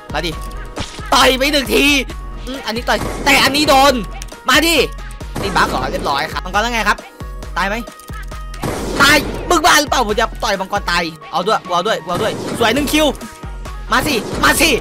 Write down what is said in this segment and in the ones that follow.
มาดิต่อยไป1 ทีอันนี้ต่อยแต่อันนี้โดนมาดินี่บั๊กเหรอเรียบร้อยครับมังกรแล้วไงครับตายไหมตายบึกบ้าหรือเปล่าผมจะต่อยมังกรตายเอาด้วยเอาด้วยสวย1 คิวมาสิ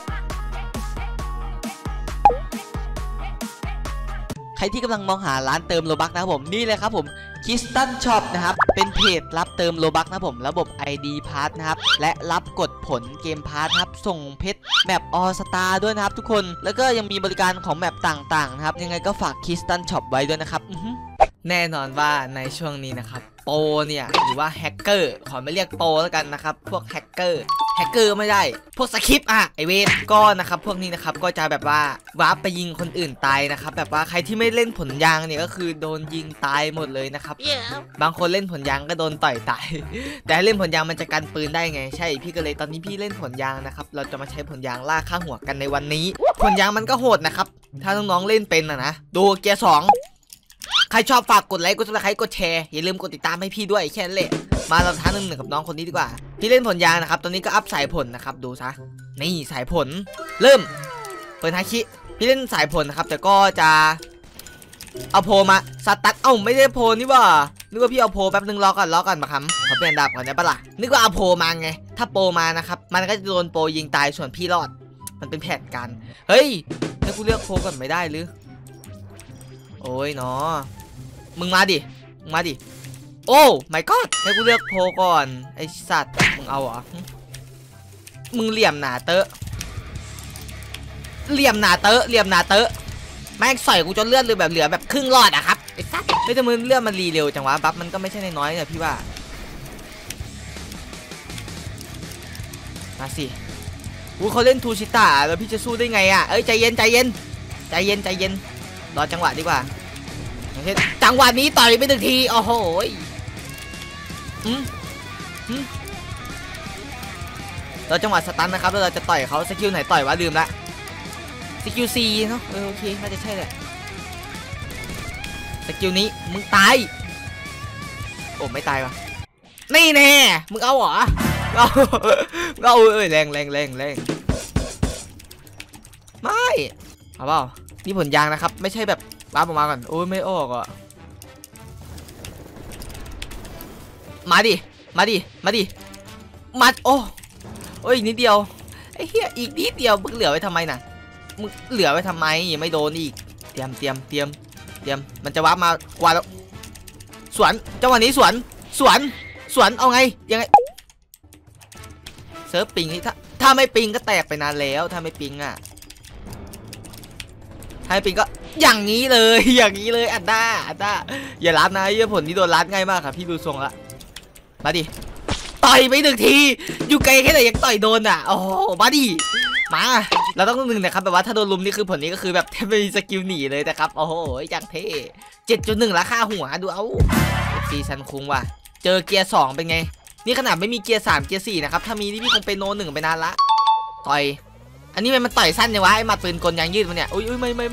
ใครที่กำลังมองหาร้านเติมโลบัคนะครับผมนี่เลยครับผมคิสตันช็อปนะครับเป็นเพจรับเติมโลบัคนะผมระบบ ID พาร์ทนะครับและรับกดผลเกมพาร์ทครับส่งเพชรแมปออสตาด้วยนะครับทุกคนแล้วก็ยังมีบริการของแมปต่างๆนะครับยังไงก็ฝากคิสตันช็อปไว้ด้วยนะครับแน่นอนว่าในช่วงนี้นะครับโปรเนี่ยหรือว่าแฮกเกอร์ขอไม่เรียกโปรแล้วกันนะครับพวกแฮกเกอร์ไม่ได้พวกสคริปต์ไอเวนก็นะครับพวกนี้นะครับก็จะแบบว่าวาร์ปไปยิงคนอื่นตายนะครับแบบว่าใครที่ไม่เล่นผลยางเนี่ยก็คือโดนยิงตายหมดเลยนะครับ บางคนเล่นผลยางก็โดนต่อยตายแต่เล่นผลยางมันจะกันปืนได้ไงใช่พี่ก็เลยตอนนี้พี่เล่นผลยางนะครับเราจะมาใช้ผลยางล่าฆ่าหัวกันในวันนี้ผลยางมันก็โหดนะครับถ้าน้องๆเล่นเป็นนะดูเกียร์2ใครชอบฝากกดไลค์กดซับสไครต์กดแชร์อย่าลืมกดติดตามให้พี่ด้วยแค่นั้นแหละมาเราท้า1-1กับน้องคนนี้ดีกว่าพี่เล่นผลยางนะครับตอนนี้ก็อัพสายผลนะครับดูซะนี่สายผลเริ่มเปิดฮาคิพี่เล่นสายผลนะครับแต่ก็จะเอาโพมาสตั๊กไม่ได้โพนี่ว่านึกว่าพี่เอาโพแป๊บนึงรอก่อนมาครับขอเปลี่ยนดาบก่อนได้ปะล่ะนึกว่าเอาโพมาไงถ้าโพมานะครับมันก็จะโดนโพยิงตายส่วนพี่รอดมันเป็นแผนการเฮ้ยให้กูเลือกโพก่อนไม่ได้หรือโอ้ยเนาะมึงมาดิโอ้ไม่ก็ให้กูเลือกโพก่อนไอสัตว์มึงเอาเหรอมึงเหลี่ยมหนาเตอะแม่งใส่กูจนเลือดเลยแบบเหลือแบบครึ่งหลอดอะครับไอ้สัสไม่แต่มึงเลือดมันรีเร็วจังวะบัฟมันก็ไม่ใช่น้อยเนี่ยพี่ว่ามาสิเขาเล่นทูชิตะแล้วพี่จะสู้ได้ไงอะเอ้ยใจเย็นรอจังหวะดีกว่าจังหวะนี้ต่อยไป1 ทีโอ้โหเราจังหวะสตันนะครับแล้วเราจะต่อยเขาสกิลไหนต่อยวะลืมละสกิล C เนาะโอเคน่าจะใช่แหละสกิลนี้มึงตายโอ้ไม่ตายวะนี่แน่มึงเอาเหรอเอาแรงไม่เอาเปล่านี่ผลยางนะครับไม่ใช่แบบวาร์ปออกมาก่อนโอ้ยไม่ออกอ่ะมาดิโอ้ยนิดเดียวไอ้เหี้ยอีกนิดเดียวมึงเหลือไว้ทำไมน่ะมึงเหลือไว้ทำไมยังไม่โดนอีกเตรียมมันจะวาร์ปมากว่าแล้วสวนจังหวะนี้สวนเอาไงยังไงเซิร์ฟปิงนี่ถ้าไม่ปิงก็แตกไปนานแล้วถ้าไม่ปิงอ่ะถ้าไม่ปิงก็อย่างนี้เลยอัดด้าอย่ารับนะไอ้ผลที่โดนรัดง่ายมากครับพี่ดูทรงละมาดิต่อยไป1 ทีอยู่ไกลแค่ไหนยังต่อยโดนอ่ะโอ้มาดิมาเราต้อง1นะครับแบบว่าถ้าโดนลุมนี่คือผลนี้ก็คือแบบแทบไม่มีสกิลหนีเลยนะครับโอ้โหจังเท่ 7.1 ราคาหัวดูเอาซีซันคุ้งว่ะเจอเกียร์2เป็นไงนี่ขนาดไม่มีเกียร์3เกียร์4นะครับถ้ามีนี่พี่คงเป็นโน1ไปนานละต่อยอันนี้มันต่อยสั้นยังวะไอ้มาปืนกลยางยืดมันเนี่ยอุ้ยไม่มา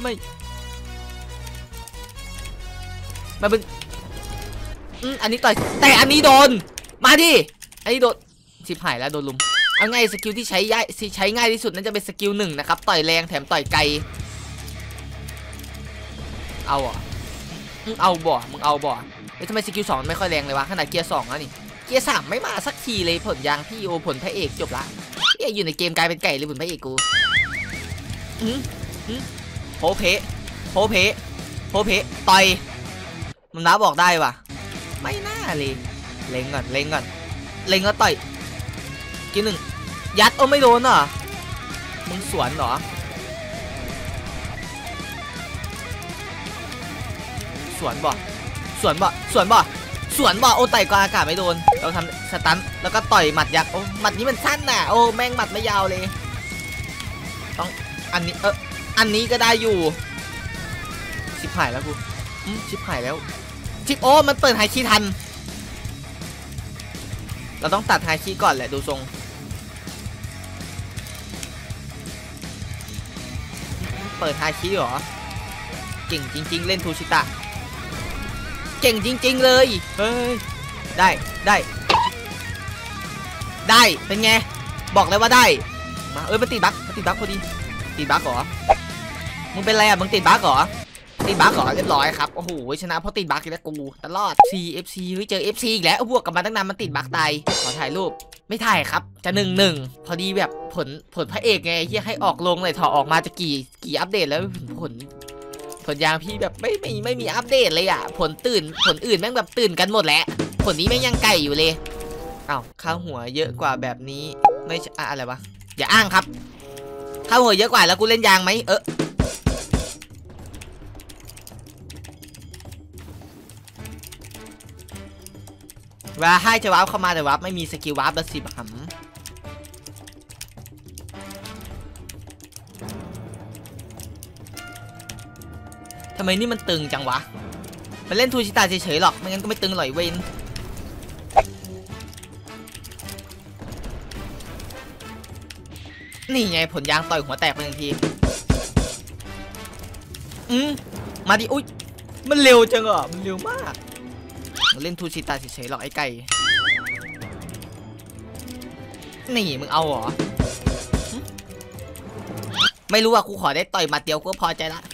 เป็นอันนี้ต่อยแต่อันนี้โดนมาดิอันนี้โดนชิบหายแล้วโดนลุมเอาง่ายสกิลที่ใช้ง่ายที่สุดนั่นจะเป็นสกิล1นะครับต่อยแรงแถมต่อยไกลเอาอ่ะมึงเอาบ่ทำไมสกิล2ไม่ค่อยแรงเลยวะขนาดเกียร์2แล้วนี่เกียร์3ไม่มาสักทีเลยผลยางพี่โอผลพระเอกจบละอยู่ในเกมกลายเป็นไก่เลยผลพระเอกกูโผเพต่อยมันน้าบอกได้ว่ะไม่น่าเลยเล็งก่อนแล้วต่อยกิน1ยัดไม่โดนเหรอมึงสวนเหรอสวนบ่โอ้ไต่กลางอากาศไม่โดนเราทำสตันแล้วก็ต่อยหมัดยักษ์โอ้หมัดนี้มันสั้นน่ะโอ้แม่งหมัดไม่ยาวเลยต้องอันนี้ก็ได้อยู่ชิบหายแล้วกูโอ้มันเปิดไฮคีทันเราต้องตัดไฮคีก่อนแหละดูทรงเปิดไฮคีเหรอเก่งจริงๆเล่นทูชิตะเก่งจริงๆเลยเฮ้ยได้เป็นไงบอกเลยว่าได้มามันติดบั๊กพอดีติดบั๊กเหรอมึงเป็นไรอ่ะมึงติดบั๊กเหรอเรียบร้อยครับโอ้โหชนะเพราะติดบั๊กอีกแล้วกูตลอด CFC เฮ้ยเจอ FC อีกแล้วบวกกับมันตั้งนานมันติดบั๊กตายขอถ่ายรูปไม่ถ่ายครับจะ1-1พอดีแบบผลพระเอกไงเฮียให้ออกลงเลยถอออกมาจะกี่อัปเดตแล้วผลยางพี่แบบไม่มีอัปเดตเลยอ่ะผลอื่นแม่งแบบตื่นกันหมดแล้วผลนี้แม่งยังไก่อยู่เลยอ้าวค่าหัวเยอะกว่าแบบนี้ไม่อะไรวะอย่าอ้างครับค่าหัวเยอะกว่าแล้วกูเล่นยางไหมเวลาให้จะวาร์ปเข้ามาแต่วาร์ปไม่มีสกิลวาร์ปละ10หำทำไมนี่มันตึงจังวะมันเล่นทูชิตาเฉยๆหรอกไม่งั้นก็ไม่ตึงหรอกเวนนี่ไงผลยางต่อยหัวแตกไป1 ทีมาดิอุ้ยมันเร็วจังอ่ะมันเร็วมากเล่นทูชิตาเฉยๆหรอกไอ้ไก่นี่มึงเอาเหรอไม่รู้อ่ะกูขอได้ต่อยมาเดียวก็พอใจละ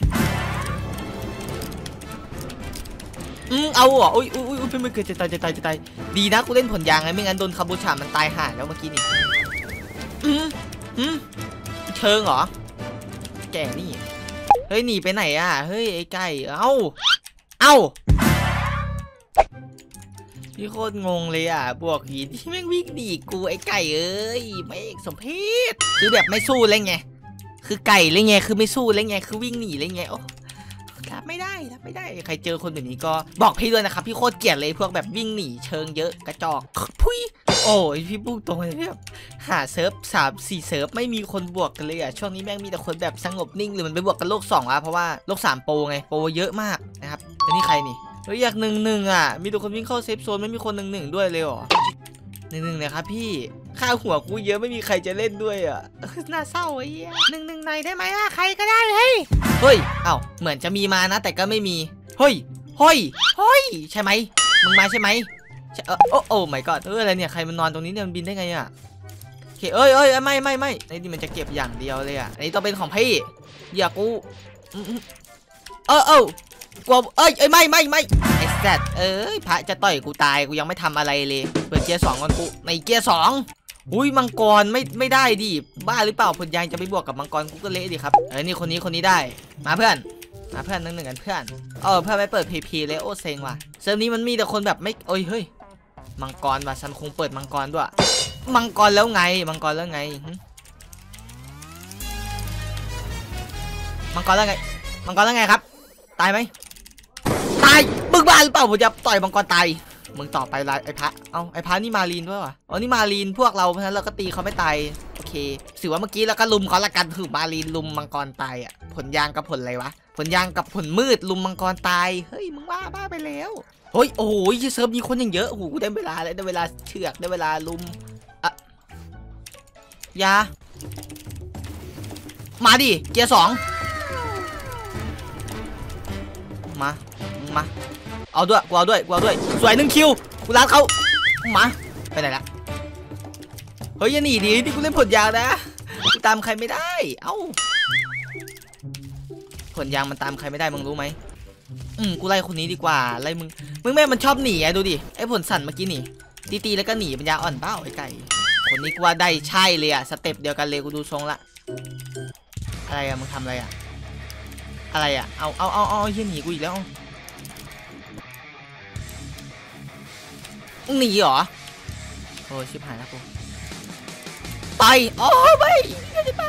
เอาเหรออุ้ยไม่เกิดจะตายดีนะกูเล่นผลยางไงไม่งั้นโดนคาบูชามันตายห่าแล้วเมื่อกี้นี่เชิงเหรอแกนี่เฮ้ยหนีไปไหนอ่ะเฮ้ยไอ้ไก่เอ้าพี่โคตรงงเลยอ่ะบวกหินที่แม่งวิ่งดีกูไอ้ไก่เอ้ยไม่สมเพชคือแบบไม่สู้เลยไงคือไก่เลยไงคือไม่สู้เลยไงคือวิ่งหนีเลยไงโอ้รับไม่ได้ใครเจอคนแบบนี้ก็บอกพี่ด้วยนะครับพี่โคตรเกลียดเลยพวกแบบวิ่งหนีเชิงเยอะกระจอกพุยโอ้ยพี่พูดตรงเลยแบบหาเซิร์ฟ3-4เซิร์ฟไม่มีคนบวกกันเลยอ่ะช่วงนี้แม่งมีแต่คนแบบสงบนิ่งหรือมันไปบวกกันโลก2อ่ะเพราะว่าโลก3โปรไงโปรเยอะมากนะครับแล้วนี่ใครนี่เฮ้ยอยาก1-1อ่ะมีแต่คนวิ่งเข้าเซฟโซนไม่มีคน1-1ด้วยเลยหรอ1-1นะครับพี่ค่าหัวกูเยอะไม่มีใครจะเล่นด้วยอ่ะน่าเศร้าไอ้เหี้ย1-1ในได้ไหมอ่ะใครก็ได้เฮ้ยเอ้าเหมือนจะมีมานะแต่ก็ไม่มีเฮ้ยใช่ไหมมึงมาใช่ไหมโอ้ไม่ก็อะไรเนี่ยใครมันนอนตรงนี้เนี่ยมันบินได้ไงอ่ะโอเคไม่ไอ้นี่มันจะเก็บอย่างเดียวเลยอ่ะอันนี้ต้องเป็นของพี่อย่ากูกลัวไม่ไอ้แซดพระจะต่อยกูตายกูยังไม่ทำอะไรเลยเปิดเกียร์2ก่อนกูในเกียร์2อุ้ยมังกรไม่ได้ดิบ้าหรือเปล่าผลยางจะไปบวกกับมังกรกูก็เละดิครับนี่คนนี้ได้มาเพื่อน1-1กันเพื่อนเพื่อนไปเปิดพีเลยโอ้เซ็งว่ะเซิร์ฟนี้มันมีแต่คนแบบไม่เฮ้ยมังกรว่ะฉันคงเปิดมังกรด้วยมังกรแล้วไงมังกรแล้วไงครับตายไหมตายบึกบ้าหรือเปล่าผมจะต่อยมังกรตายมึงต่อไปละไอ้พระไอ้พระนี่มาลีนด้วยวะนี่มาลีนพวกเราเพราะฉะนั้นเราก็ตีเขาไม่ตายโอเคถือว่าเมื่อกี้เราก็ลุมเขาละกันถือมาลีนลุมมังกรตายอ่ะผลยางกับผลอะไรวะผลยางกับผลมืดลุมมังกรตายเฮ้ยมึงบ้าไปแล้วเฮ้ยโอ้ยเซิร์ฟมีคนอย่างเยอะโอ้โหได้เวลาแล้วได้เวลาเชือกได้เวลาลุมยามาดิเกียร์2มาเอาด้วยกูเอาด้วยสวย1 คิวกูรัดเขามาไปไหนละเฮ้ยอย่าหนีดินี่กูเล่นผลยางนะกูตามใครไม่ได้ผลยางมันตามใครไม่ได้มึงรู้ไหมกูไล่คนนี้ดีกว่าไล่มึงแม่มันชอบหนีดูดิไอ้ผลสั่นเมื่อกี้หนีตีแล้วก็หนีปัญญาอ่อนเปล่าไอ้ไก่คนนี้กูว่าได้ใช่เลยอะสเต็ปเดียวกันเลยกูดูทรงละอะไรอะมึงทำอะไรอะเอาเฮียหนีกูอีกแล้วหนีเหรอโอ้ชิบหายแล้วกูไปไม่จะไป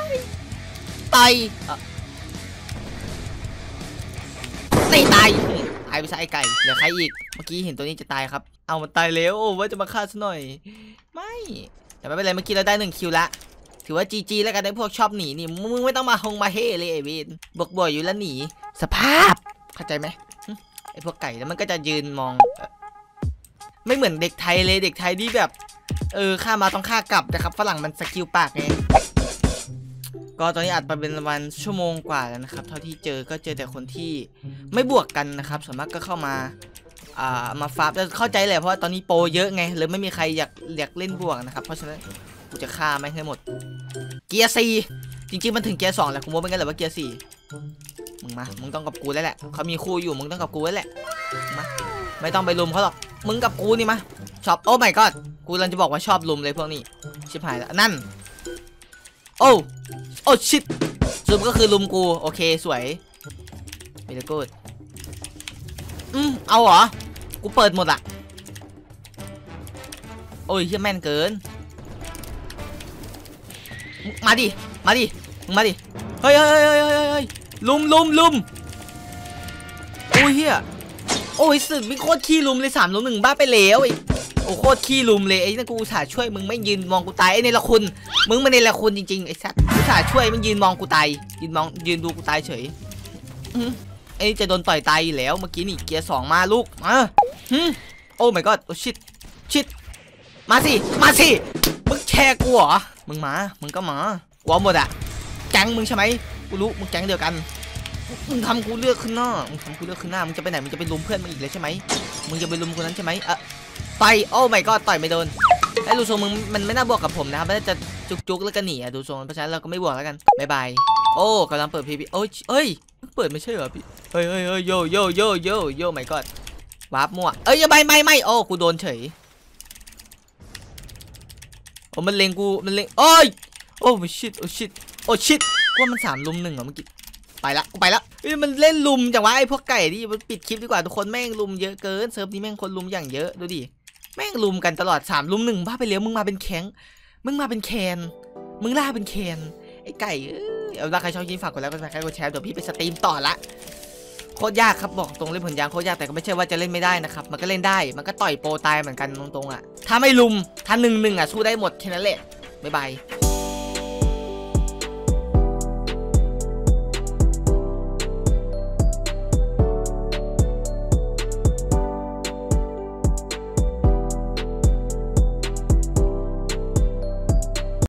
ไม่ตายไปซะไอ้ไก่เหลือใครอีกเมื่อกี้เห็นตัวนี้จะตายครับเอามันตายแล้วว่าจะมาฆ่าซะหน่อยไม่แต่ไม่เป็นไรเมื่อกี้เราได้1 คิวละถือว่า GG แล้วกันได้พวกชอบหนีนี่มึงไม่ต้องมาเฮ่เลยไอ้เวนบวกบ่อยอยู่แล้วหนีสภาพเข้าใจไหมไอ้พวกไก่แล้วมันก็จะยืนมองไม่เหมือนเด็กไทยเลยเด็กไทยที่แบบฆ่ามาต้องฆ่ากลับนะครับฝรั่งมันสกิลปากไงก็ตอนนี้อัดไปเป็นวันชั่วโมงกว่าแล้วนะครับเท่าที่เจอก็เจอแต่คนที่ไม่บวกกันนะครับส่วนมากก็เข้ามาฟาร์มแต่เข้าใจแหละเพราะว่าตอนนี้โปรเยอะไงเลยไม่มีใครอยากเล่นบวกนะครับเพราะฉะนั้นกูจะฆ่าไม่ให้หมดเกียร์4จริงๆมันถึงเกียร์2แหละกูว่าเป็นกันแหละว่าเกียร์4มึงมามึงต้องกับกูแล้วแหละเขามีคู่อยู่มึงต้องกับกูแล้วแหละมาไม่ต้องไปลุมเขาหรอกมึงกับกูนี่มาชอบโอ้ my god กูกำลังจะบอกว่าชอบลุมเลยพวกนี้ชิบหายแล้วนั่นโอ้ชิดซุมก็คือลุมกูโอเคสวยเมลกูดเอาเหรอกูเปิดหมดอะโอ้ยเฮียแม่นเกินมาดิมึงมาดิเฮ้ยลุมโอ้ยเฮียโอ้ยสึกมีโคตรขี้ลุมเลย3 ลุม 1บ้าไปแล้วไอ้โอ้โคตรขี้ลุมเลยไอ้นั่นกูอุตส่าห์ช่วยมึงไม่ยืนมองกูตายไอ้นี่ละคุณมึงไม่ในละคุณจริงๆไอ้สัตว์อุตส่าห์ช่วยมึงยืนมองกูตายยืนดูกูตายเฉยไอ้นี่จะโดนต่อยตายอยู่แล้วเมื่อกี้นี่เกียร์2มาลูกโอ้ my god โอ้ชิดมาสิมึงแชร์กูเหรอมึงก็มากูเอาหมดอะแก๊งมึงใช่ไหมกูรู้มึงแก๊งเดียวกันมึงทำกูเลือกขึ้นหน้ามึงจะไปไหนมึงจะไปลุมเพื่อนมึงอีกเลยใช่ไหมมึงจะไปลุมคนนั้นใช่ไหมไปโอ้ my god ต่อยไม่โดนไอ้ดูทรงมึงมันไม่น่าบวกกับผมนะครับมันจะจุกแล้วก็หนีอะดูทรงเพราะฉะนั้นเราก็ไม่บวกแล้วกันบ๊ายบายโอ้กำลังเปิดพีพีโอ้ยเอ้ยเปิดไม่ใช่เหรอพี่เฮ้ยโย my god วาร์ปมั่วเอ้ยไม่โอ้กูโดนเฉยโอ้มันเล็งโอ้ยโอ้ชิดว่ามัน3 ลุม 1เหรอเมื่อกี้ไปละเฮ้ยมันเล่นลุมจังวะไอ้พวกไก่ดิมันปิดคลิปดีกว่าทุกคนแม่งลุมเยอะเกินเซิร์ฟนี้แม่งคนลุมอย่างเยอะดูดิแม่งลุมกันตลอด3 ลุม 1บ้าไปแล้วมึงมาเป็นแคนมึงล่าเป็นแคนไอ้ไก่เอาละใครชอบยินฝากกดไลค์กดแชร์เดี๋ยวพี่ไปสตรีมต่อละโคตรยากครับบอกตรงเล่นผลยางโคตรยากแต่ก็ไม่ใช่ว่าจะเล่นไม่ได้นะครับมันก็เล่นได้มันก็ต่อยโปรตายเหมือนกันตรงๆอ่ะถ้าไม่ลุมถ้า1-1สู้ได้หมดแค่นั้นแหละบ๊ายบาย